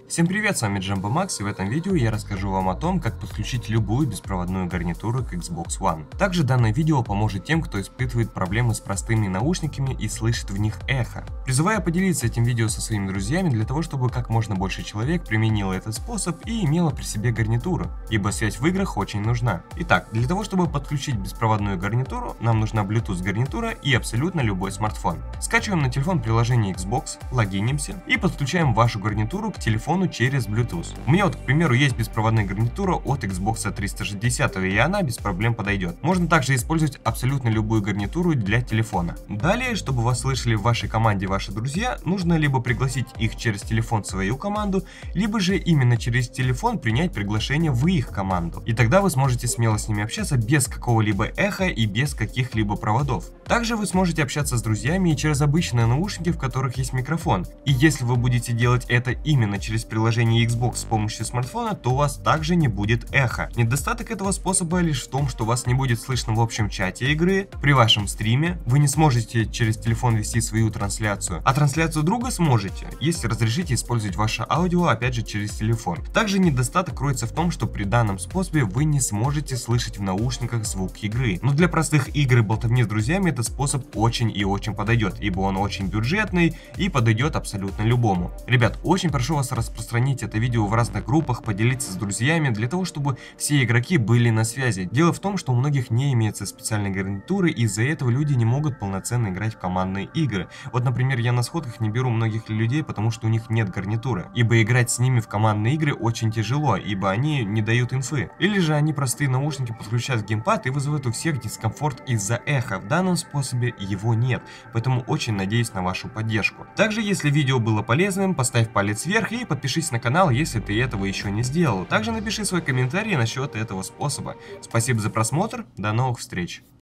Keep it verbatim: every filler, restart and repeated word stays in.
Всем привет, с вами Джамбо Макс, и в этом видео я расскажу вам о том, как подключить любую беспроводную гарнитуру к Xbox One. Также данное видео поможет тем, кто испытывает проблемы с простыми наушниками и слышит в них эхо. Призываю поделиться этим видео со своими друзьями для того, чтобы как можно больше человек применило этот способ и имело при себе гарнитуру, ибо связь в играх очень нужна. Итак, для того, чтобы подключить беспроводную гарнитуру, нам нужна Bluetooth гарнитура и абсолютно любой смартфон. Скачиваем на телефон приложение Xbox, логинимся и подключаем вашу гарнитуру к телефону через Bluetooth. У меня вот, к примеру, есть беспроводная гарнитура от Xbox триста шестьдесят, и она без проблем подойдет. Можно также использовать абсолютно любую гарнитуру для телефона. Далее, чтобы вас слышали в вашей команде ваши друзья, нужно либо пригласить их через телефон в свою команду, либо же именно через телефон принять приглашение в их команду. И тогда вы сможете смело с ними общаться без какого-либо эха и без каких-либо проводов. Также вы сможете общаться с друзьями и через обычные наушники, в которых есть микрофон. И если вы будете делать это именно через приложение Xbox с помощью смартфона, то у вас также не будет эха. Недостаток этого способа лишь в том, что вас не будет слышно в общем чате игры, при вашем стриме, вы не сможете через телефон вести свою трансляцию, а трансляцию друга сможете, если разрешите использовать ваше аудио опять же через телефон. Также недостаток кроется в том, что при данном способе вы не сможете слышать в наушниках звук игры. Но для простых игр и болтовни с друзьями этот способ очень и очень подойдет, ибо он очень бюджетный и подойдет абсолютно любому. Ребят, очень прошу вас распространить это видео в разных группах, поделиться с друзьями, для того, чтобы все игроки были на связи. Дело в том, что у многих не имеется специальной гарнитуры, и из-за этого люди не могут полноценно играть в командные игры. Вот, например, я на сходках не беру многих людей, потому что у них нет гарнитуры, ибо играть с ними в командные игры очень тяжело, ибо они не дают инфы. Или же они простые наушники подключают в геймпад и вызывают у всех дискомфорт из-за эха. В данном способе его нет, поэтому очень надеюсь на вашу поддержку. Также, если видео было полезным, поставь палец вверх и подпишись на канал, если ты этого еще не сделал. Также напиши свой комментарий насчет этого способа. Спасибо за просмотр, до новых встреч!